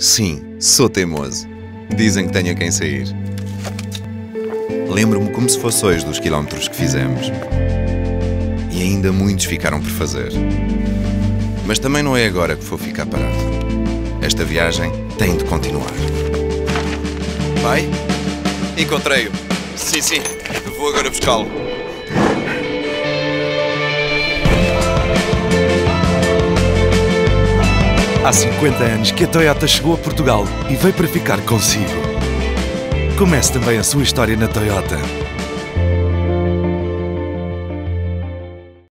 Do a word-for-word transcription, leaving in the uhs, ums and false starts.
Sim, sou teimoso. Dizem que tenho a quem sair. Lembro-me como se fosse hoje dos quilómetros que fizemos. E ainda muitos ficaram por fazer. Mas também não é agora que vou ficar parado. Esta viagem tem de continuar. Pai? Encontrei-o. Sim, sim. Vou agora buscá-lo. Há cinquenta anos que a Toyota chegou a Portugal e veio para ficar consigo. Comece também a sua história na Toyota.